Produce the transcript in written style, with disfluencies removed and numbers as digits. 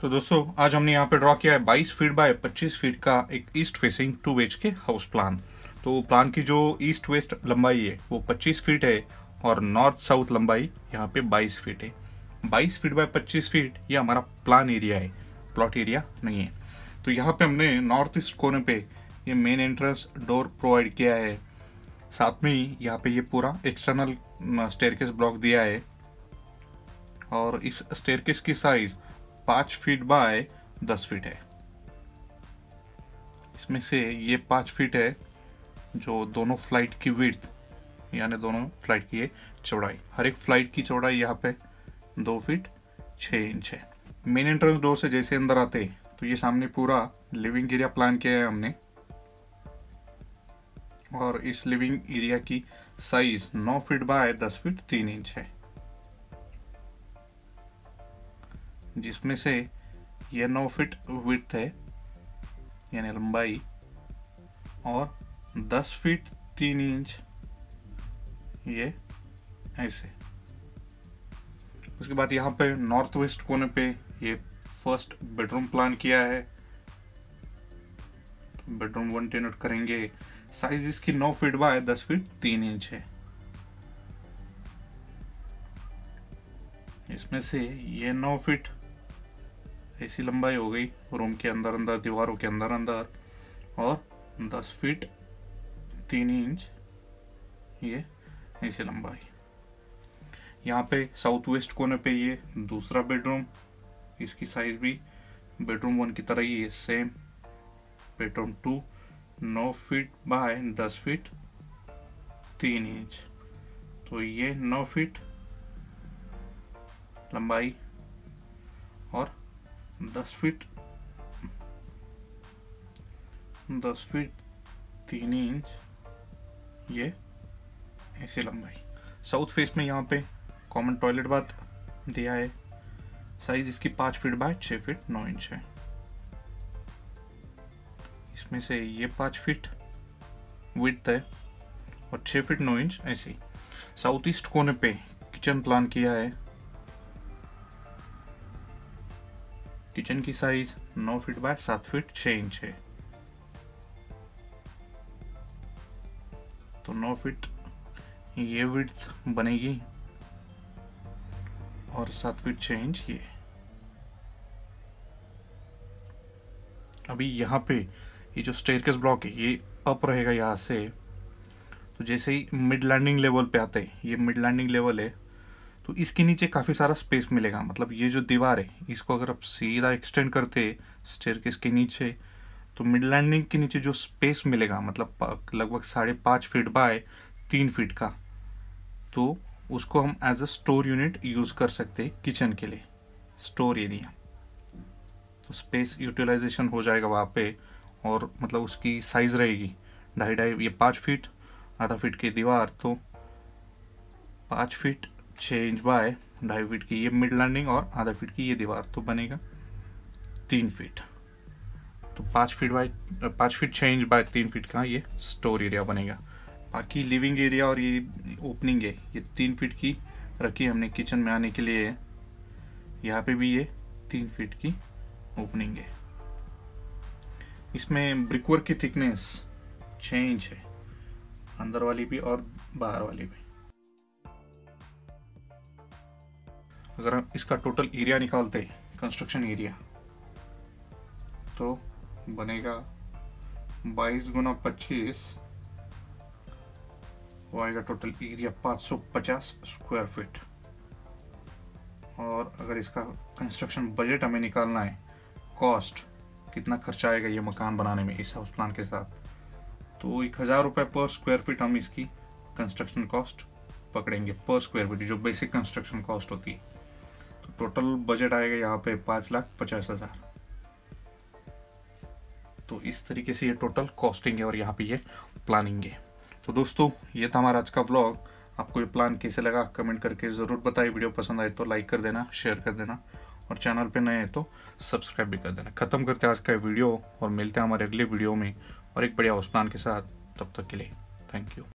तो दोस्तों आज हमने यहाँ पे ड्रॉ किया है 22 फीट बाय 25 फीट का एक east facing 2 BHK house plan. तो प्लान की जो ईस्ट वेस्ट लंबाई है वो 25 फीट है और नॉर्थ साउथ लंबाई यहाँ पे 22 फीट है। 22 फीट बाय 25 फीट ये हमारा प्लान एरिया है, प्लॉट एरिया नहीं है। तो यहाँ पे हमने नॉर्थ ईस्ट कोने पे ये मेन एंट्रेंस डोर प्रोवाइड किया है। साथ में ही यहाँ पे ये पूरा एक्सटर्नल स्टेयरकेस ब्लॉक दिया है और इस स्टेयरकेस की साइज 5 फीट बाय 10 फीट है। इसमें से ये 5 फीट है जो दोनों फ्लाइट की विड्थ यानी दोनों फ्लाइट की चौड़ाई, हर एक फ्लाइट की चौड़ाई यहाँ पे 2 फीट 6 इंच है। मेन एंट्रेंस डोर से जैसे अंदर आते तो ये सामने पूरा लिविंग एरिया प्लान किया है हमने और इस लिविंग एरिया की size 9 feet by 10 feet 3 inch है, जिसमें से ये 9 फीट विड्थ है यानी लंबाई और 10 फीट 3 इंच ये ऐसे। उसके बाद यहाँ पे नॉर्थ वेस्ट कोने पे ये फर्स्ट बेडरूम प्लान किया है। बेडरूम 1 नोट करेंगे, साइज इसकी 9 फीट बाय 10 फीट 3 इंच है। इसमें से ये 9 फीट ऐसी लंबाई हो गई रूम के अंदर अंदर, दीवारों के अंदर अंदर, और 10 फीट 3 इंच ये ऐसी लंबाई। यहाँ पे साउथ वेस्ट कोने पे ये दूसरा बेडरूम, इसकी साइज भी बेडरूम 1 की तरह ही है, same. Bedroom 2 9 feet by 10 feet 3 inch, तो ये 9 फीट लंबाई और 10 फीट 3 इंच ये ऐसी लंबाई। साउथ फेस में यहाँ पे कॉमन टॉयलेट बाथ दिया है, साइज इसकी 5 फीट बाय 6 फीट 9 इंच है। इसमें से ये 5 फीट विड्थ है और 6 फीट 9 इंच ऐसी। साउथ ईस्ट कोने पे किचन प्लान किया है। किचन की size 9 feet by 7 feet 6 inch है, तो 9 फीट ये विड्थ बनेगी और 7 फीट 6 इंच ये। अभी यहाँ पे ये जो स्टेयरकेस ब्लॉक है ये अप रहेगा यहाँ से, तो जैसे ही मिड लैंडिंग लेवल पे आते हैं, ये मिड लैंडिंग लेवल है, तो इसके नीचे काफ़ी सारा स्पेस मिलेगा। मतलब ये जो दीवार है इसको अगर आप सीधा एक्सटेंड करते स्टेयरकेस के नीचे, तो मिड लैंडिंग के नीचे जो स्पेस मिलेगा मतलब लगभग 5.5 फीट बाय 3 फीट का, तो उसको हम as a store unit use कर सकते हैं किचन के लिए, स्टोर एरिया। तो स्पेस यूटिलाइजेशन हो जाएगा वहाँ पे, और मतलब उसकी साइज़ रहेगी 2.5 ये 5 फीट, आधा फीट की दीवार, तो 5 फीट 6 इंच बाय 2.5 फीट की ये मिड लैंडिंग और आधा फीट की ये दीवार, तो बनेगा 3 फीट। तो 5 फीट 6 इंच बाय 3 फीट का ये स्टोर एरिया बनेगा। बाकी लिविंग एरिया और ये ओपनिंग है ये 3 फीट की रखी हमने किचन में आने के लिए। यहाँ पे भी ये 3 फीट की ओपनिंग है। इसमें ब्रिकवर्क की थिकनेस 6 इंच है, अंदर वाली भी और बाहर वाली भी। अगर हम इसका टोटल एरिया निकालते कंस्ट्रक्शन एरिया, तो बनेगा 22 गुना 25 वो आएगा टोटल एरिया 550 स्क्वायर फीट। और अगर इसका कंस्ट्रक्शन बजट हमें निकालना है, कॉस्ट कितना खर्चा आएगा ये मकान बनाने में इस हाउस प्लान के साथ, तो 1000 रुपये पर स्क्वायर फीट हम इसकी कंस्ट्रक्शन कॉस्ट पकड़ेंगे पर स्क्वायर फीट, जो बेसिक कंस्ट्रक्शन कॉस्ट होती है। तो टोटल बजट आएगा यहाँ पे 5,50,000। तो इस तरीके से ये टोटल कॉस्टिंग है और यहाँ पे ये प्लानिंग है। तो दोस्तों ये था हमारा आज का व्लॉग। आपको ये प्लान कैसे लगा कमेंट करके ज़रूर बताइए। वीडियो पसंद आए तो लाइक कर देना, शेयर कर देना, और चैनल पे नए हैं तो सब्सक्राइब भी कर देना। खत्म करते हैं आज का वीडियो और मिलते हैं हमारे अगले वीडियो में और एक बढ़िया हाउस प्लान के साथ। तब तक के लिए थैंक यू।